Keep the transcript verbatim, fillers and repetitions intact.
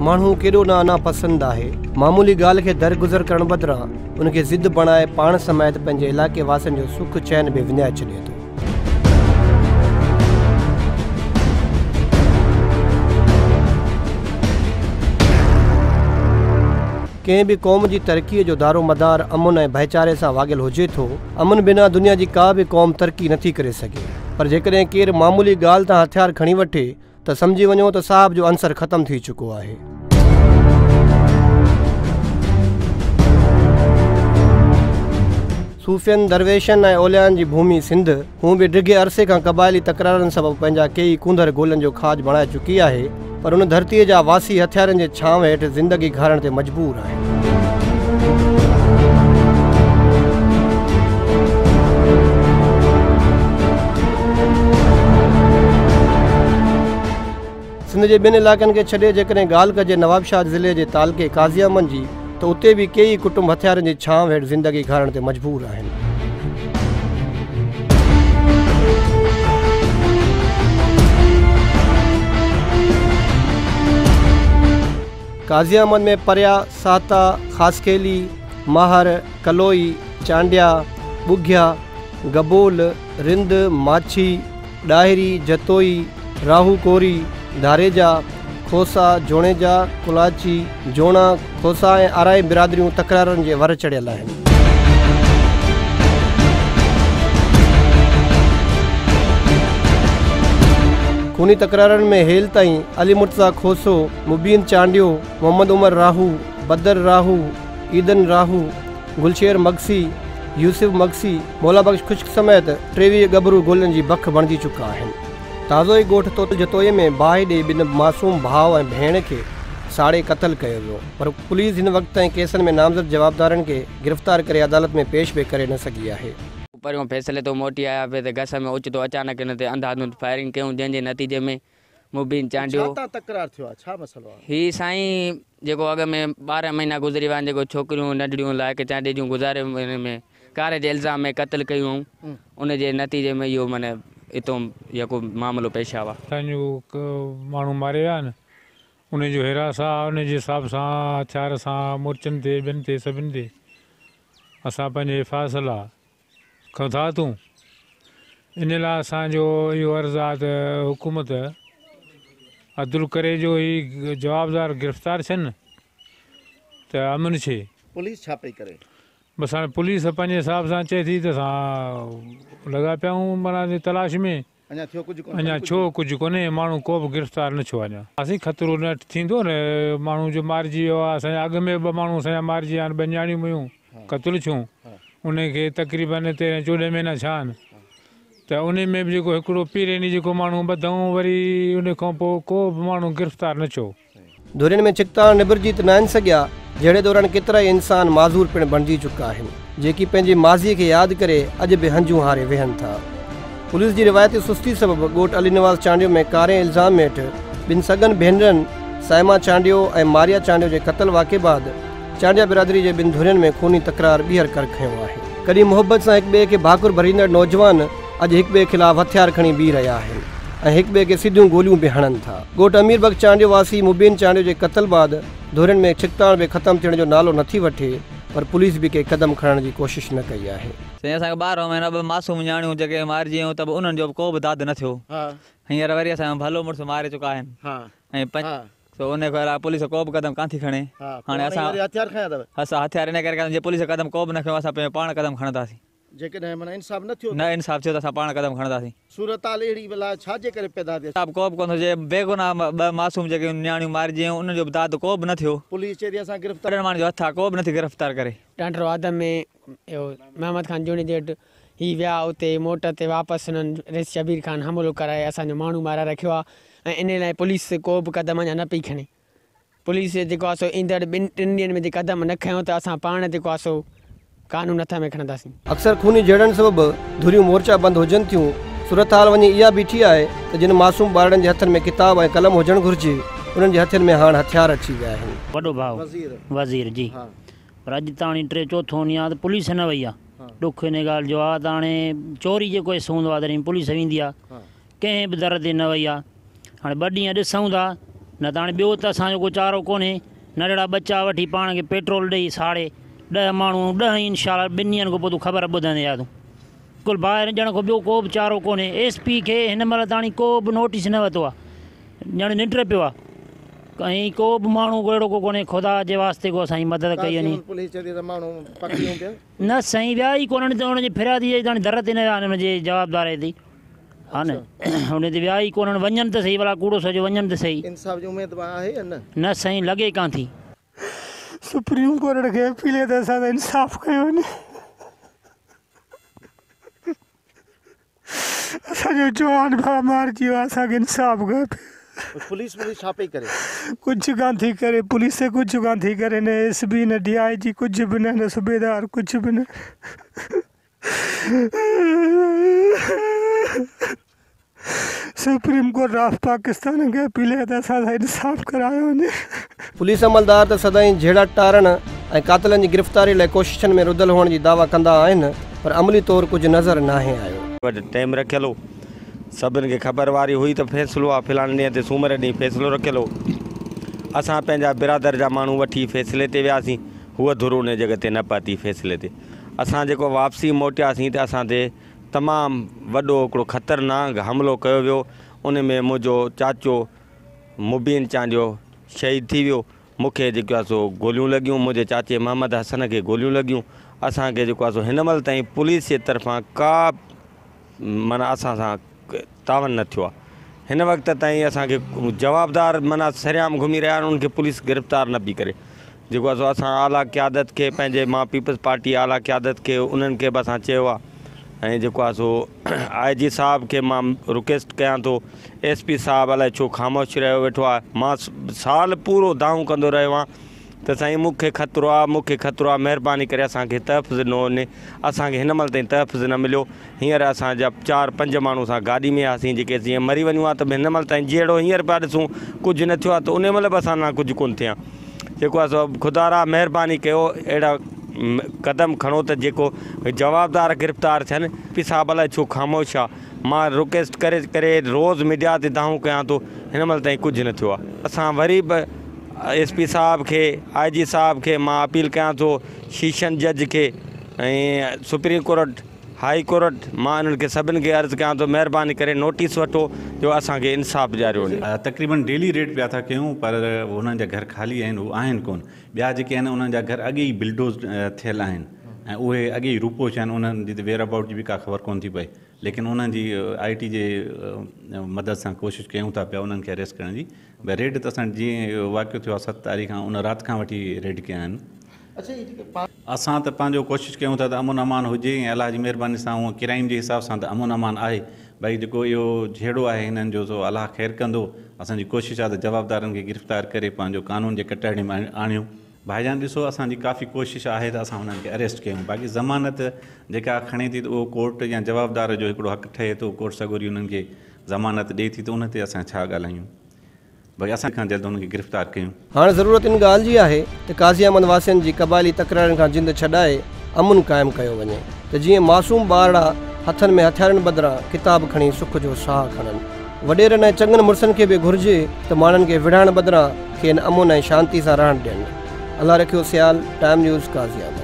माण्हू केॾो ना ना पसंदि आहे। मामूली ॻाल्हि खे दरगुज़र करण बदिरां उनखे ज़िद बणाए पाण समेत पंहिंजे इलाइक़े वासियुनि जो सुख चैन बि विञाए छॾे थो। कंहिं बि क़ौम जी तरक़ीअ जो दारो मदार अमन ऐं भाईचारे सां वाॻियल हुजे थो। अमन बिना दुनिया जी का बि क़ौम तरक़ी नथी करे सघे। पर जेकॾहिं केरु मामूली ॻाल्हि तां हथियार खणी वठे त सम्झी वञो त साहब जो अंसर ख़तमु थी चुको आहे। सूफ़ियनि दरवेशनि ऐं ओलियानि जी भूमि सिंध हूं बि डिघे अरसे खां क़बाइली तकरारनि सबबि पंहिंजा कई कूंदर ॻोल्हनि जो खाज बणाए चुकी आहे। पर उन धरतीअ जा वासी हथियारनि जे छांव हेठि ज़िंदगी घारण ते मजबूर आहिनि। सिंध जे ॿिनि इलाइक़नि खे छॾे जेकॾहिं ॻाल्हि कजे नवाबशाह ज़िले जे तालके काज़ियामन जी त उते बि कई कुटुंब हथियारनि जी छांव हेठि ज़िंदगी घारण ते मजबूर आहिनि। काज़ियामन में परिया, साता, ख़ासखेली, माहर, कलोई, चांडिया, बुघिया, गबोल, रिंद, माछी, ॾाहिरी, जतोई, राहू कोरी, धारेजा, खोसा, जोणेजा, कुलाची, जोणा, खोसा ऐं आराई बिरादरियूं तकरारनि जे वर चढ़ियल आहिनि। खूनी तकरारनि में हेल ताईं अली मुर्तज़ा खोसो, मुबीन चांडियो, मोहम्मद उमर राहू, बदर राहू, ईदन राहू, गुलशेर मगसी, यूसुफ मगसी, मौला बख्श खुश्क समेत टेवीह गबरू गोलनि जी बख बणिजी चुका आहिनि। ताज़ो ई ॻोठ तोत जतोए में बाहि ॾे ॿिनि मासूम भाउ ऐं भेण खे साड़े क़तल कयो वियो। पर पुलिस हिन वक़्त ताईं केसनि में नामज़द जवाबदारनि खे गिरफ़्तार करे अदालत में पेश बि करे न सघी आहे। परियों फैसले तो मोटी आया पे ते गस में ओचितो अचानक इन ते अंधाधुंध फायरिंग कयूं जंहिंजे नतीजे में मुबीन चांडियो तकरार थियो आहे। छा मसलो आहे? ही साईं जेको अॻ में ॿारहं महीना गुज़री विया आहिनि जेको छोकिरियूं नंढड़ियूं लाइक़ चांडे जूं गुज़ारे में कार जे इल्ज़ाम में क़त्ल कयूं उन जे नतीजे में इहो माना इतो जेको मामिलो पेश आयो आहे। असांजो माण्हू मारे विया आहिनि उन जो हिरास आहे उन जे हिसाब सां हथियार सां मोर्चनि ते ॿिनि ते सभिनि ते असां पंहिंजे फ़ैसिला खयूं था तूं। इन लाइ असांजो इहो अर्ज़ु आहे त हुकूमत अदल करे जो ही जवाबदार गिरफ़्तार थियनि त अमन छे। पुलिस छा पई करे? बसि हाणे पुलिस पंहिंजे हिसाब सां चए थी त असां लॻा पिया आहियूं माना तलाश में। अञा थियो कुझु कोन्हे? अञा छो कुझु कोन्हे, माण्हू को बि गिरफ़्तार न थियो अञा। असीं ख़तरो न थींदो न, माण्हू जो मारिजी वियो आहे। असांजा अॻ में ॿ माण्हू असांजा मारिजी विया आहिनि, ॿ न्याणियूं हुयूं क़तलु थियूं। उनखे तक़रीबन तेरहं चोॾहं महीना थिया आहिनि त उन में बि जेको हिकिड़ो पीरे नी जेको माण्हू ॿधऊं वरी उन खां पोइ को बि माण्हू गिरफ़्तार न थियो। धुरियुनि में चिकताण निबरजी त न आहिनि सघिया। जहिड़े दौरान केतिरा ई इंसान माज़ूर पिणु बणिजी चुका आहिनि जेकी पंहिंजे माज़ीअ खे यादि करे अॼु बि हंजूं हारे वेहनि था। पुलिस जी रिवायती सुस्ती सबबि ॻोठ अली नवाज़ चांडियो में कारे इल्ज़ाम हेठि ॿिनि सगन भेनरनि साइमा चांडियो ऐं मारिया चांडियो जे क़तल वाक़े बाद चांडिया बिरादरी जे ॿिनि धुरियुनि में खूनी तकरार ॿीहर कर खयो आहे। कॾहिं मुहबत सां हिक ॿिए खे भाकुर भरींदड़ नौजवान अॼु हिक ॿिए ख़िलाफ़ हथियार खणी बीह रहिया आहिनि ऐं हिक ॿिए खे सिधियूं गोलियूं बि हणनि था। ॻोठ अमीर बख्श चांडियो वासी मुबीन चांडियो जे क़तल बाद धुरियुनि में छिकताण बि ख़तमु थियण जो नालो नथी वठे पर पुलिस बि के क़दम खणण जी कोशिशि न कई आहे। साईं असांखे ॿारहं महीना ॿ मासूम न्याणियूं जेके मारिजी वियूं त उन्हनि जो को बि दाद न थियो। हींअर वरी असांजो भलो मुड़ुसु मारे चुका आहिनि ऐं तो उन खां पुलिस को बि क़दम कान थी खणे। हाणे असां हथियार खयां अथव? असां हथियार इन करे जे पुलिस क़दम को बि न खयो असां पंहिंजो पाण क़दम खणंदासीं। जेकॾहिं माना इंसाफ़ न थियो न इंसाफ़ थियो त असां पाण क़दम खणंदासीं। सूरत हाल अहिड़ी भला छा जे करे पैदा थिए? को बि कोन थो जे बेगुनाह ॿ मासूम जेके न्याणियूं मारिजी वियूं उन्हनि जो दाद को बि न थियो। पुलिस चए थी असां गिरफ़्तार माण्हू जो हथ आहे को बि नथी गिरफ़्तार करे। डांडर आदम में महमद खान जोनी जेठ ही विया उते मोट ते वापसि हुननि रेस शबीर ख़ान हमिलो कराए असांजो माण्हू मारे रखियो आहे ऐं इन लाइ पुलिस को बि क़दम अञा न पई खणे। पुलिस जेको आहे सो ईंदड़ ॿिनि टिनि ॾींहंनि में जे क़दम न खयूं त असां पाण जेको आहे सो कानून हथ में खणंदासीं। अक्सर खूनी जहिड़नि सबबि धुरियूं मोर्चा बंदि हुजनि थियूं। सूरत हाल वञी इहा बीठी आहे त जिन मासूम ॿारनि जे हथनि में किताब ऐं कलम हुजणु घुरिजे उन्हनि जे हथनि में हाणे हथियार अची विया आहिनि। वॾो भाउ वज़ीर जी पर अॼु ताणी टे चोथों ॾींहुं आहे त पुलिस न वई आहे। ॾुख इन ॻाल्हि जो आहे त हाणे चोरी जेको हिसो हूंदो आहे तॾहिं पुलिस वेंदी आहे, कंहिं बि दर ते न वई आहे। हाणे ॿ ॾींहं ॾिसूं था न त हाणे ॿियो त असांजो को चारो कोन्हे नंढड़ा बच्चा वठी पाण खे पेट्रोल ॾेई साड़े ॾह माण्हू ॾह इनशाला ॿिनि ॾींहंनि खां पोइ तूं ख़बर ॿुधंदे या तूं कुल ॿाहिरि ॼण खां ॿियो को बि चारो कोन्हे एस पी खे हिन महिल ताणी को बि नोटिस न वरितो आहे ॼण निंड पियो आहे ऐं को बि माण्हू अहिड़ो को कोन्हे ख़ुदा जे वास्ते को असांजी मदद कई वञे न साईं विया ई कोन्हनि त हुनजी फिरियादी ताणी दर ते न विया आहिनि हुनजे जवाबदारे ते हा न हुन ते विया ई कोन्हनि वञनि त सही भला कूड़ो सॼो वञनि त सही न साईं लॻे कान थी सुप्रीम कोर्ट खे अपील आहे त असां इंसाफ़ कयो वञे असांजो जवान भाउ मारिजी वियो आहे असांखे इंसाफ़ खपे पुलिस पुलिस छा पई करे कुझु कान थी करे पुलिस कुझु कान थी करे न एस बी न डी आई जी कुझु बि न न सूबेदार कुझु बि न सुप्रीम कोर्ट ऑफ पाकिस्तान खे अपील आहे त असां सां इंसाफ़ करायो वञे पुलिस अमलदार त सदाईं जहिड़ा टारण ऐं कातिलनि जी गिरफ़्तारी लाइ कोशिशनि में रुधल हुअण जी दावा कंदा आहिनि पर अमली तौरु कुझु नज़र नाहे आयो टाइम रखियल हो सभिनि खे ख़बर वारी हुई त फ़ैसिलो आहे फ़िलहाल ॾींहं ते सूमर ॾींहुं फ़ैसिलो रखियल हो असां पंहिंजा बिरादर जा माण्हू वठी फ़ैसिले ते वियासीं हूअ धुर उन जॻह ते न पहुती फ़ैसिले ते असां जेको वापसी मोटियासीं त असां ते तमामु वॾो हिकिड़ो ख़तरनाक हमिलो कयो वियो उन में मुंहिंजो चाचो मुबीन चांडियो शहीद थी वियो मूंखे जेको आहे सो गोलियूं लॻियूं मुंहिंजे चाचे मोहम्मद हसन खे गोलियूं लॻियूं असांखे जेको आहे सो हिन महिल ताईं पुलिस जे तरफ़ां का माना असां सां तावन न थियो आहे हिन वक़्त ताईं असांखे जवाबदार माना सरियाम घुमी रहिया आहिनि उनखे पुलिस गिरफ़्तार न पई करे जेको आहे सो असां आला क़यादत खे पंहिंजे मां पीपल्स पार्टी आला क़यादत खे उन्हनि खे बि असां चयो आहे ऐं जेको आहे सो आई जी साहब खे मां रिक्वेस्ट कयां थो एस पी साहब अलाए छो ख़ामोश रहियो वेठो आहे मां साल पूरो दाऊं कंदो रहियो आहियां त साईं मूंखे ख़तरो आहे मूंखे ख़तरो आहे महिरबानी करे असांखे तहफ़ुज़ न वञे असांखे हिन महिल ताईं तहफ़ुज़ न मिलियो हींअर असांजा चारि पंज माण्हू असां गाॾी में हुआसीं जेके जीअं मरी वञूं आहे त हिन महिल ताईं जहिड़ो हींअर पिया ॾिसूं कुझु न थियो आहे त उन महिल बि असां न कुझु कोन्ह थिया जेको आहे सो ख़ुदारा महिरबानी कयो अहिड़ा क़दम खणो त जेको जवाबदार गिरफ़्तार थियनि पी साहब अलाए छो ख़ामोश आहे मां रिक्वेस्ट करे करे रोज़ु मीडिया ते दाऊं कयां थो हिन महिल ताईं कुझु न थियो आहे असां वरी बि एस पी साहब खे आई जी साहब खे मां अपील कयां थो शीशन जज खे ऐं सुप्रीम कोर्ट हाई कोर्ट मां इन्हनि खे सभिनि खे अर्ज़ु कयां थो महिरबानी करे नोटिस वठो जो असांखे इंसाफ़ ॾियारियो वञे तक़रीबन डेली रेट पिया था कयूं पर उन्हनि जा घर ख़ाली आहिनि उहे आहिनि कोन ॿिया जेके आहिनि उन्हनि जा घर अॻे ई बिल्डोज़ थियल आहिनि ऐं उहे अॻे ई रूपोश आहिनि उन्हनि जी त वेयर अबाउट जी बि का ख़बर कोन थी पए लेकिन उन्हनि जी आई टी जे मदद सां कोशिशि कयूं था पिया उन्हनि खे अरेस्ट करण जी भई रेड त असां जीअं वाक़ियो थियो आहे सत तारीख़ खां उन राति खां वठी रेड कया आहिनि असां त पंहिंजो कोशिशि कयूं था त अमन अमान हुजे ऐं अलाह जी महिरबानी सां उहो क्राइम जे हिसाब सां त अमन अमान आहे भई जेको इहो जहिड़ो आहे हिननि जो सो अलाह ख़ैरु कंदो असांजी कोशिशि आहे त जवाबदारनि खे गिरफ़्तार करे पंहिंजो कानून जे कटाइणे में आणियूं भाईजान ॾिसो असांजी काफ़ी कोशिशि आहे त असां हुननि खे अरेस्ट कयूं बाक़ी ज़मानत जेका खणे थी त उहो कोर्ट या जवाबदार जो हिकिड़ो हक़ु ठहे थो कोर्ट सगोरी उन्हनि खे ज़मानत ॾिए थी त उन ते असां छा ॻाल्हायूं भई असां खां जल्द उनखे गिरफ़्तार कयूं हाणे ज़रूरत इन ॻाल्हि जी आहे त काज़ी अहमद वासियुनि जी क़बाइली तकरारनि खां जिंद छॾाए अमुन क़ाइमु कयो वञे त जीअं मासूम ॿारड़ा हथनि में हथियारनि बदिरां किताब खणी सुख जो साह खणनि वॾेरनि ऐं चङनि मुड़ुसनि खे बि घुरिजे त माण्हुनि खे विढ़ाइण बदिरां खेनि अमुन ऐं शांती सां रहणु ॾियनि अलाह रखियो सियाल टाइम न्यूज़ काज़ी अहमद।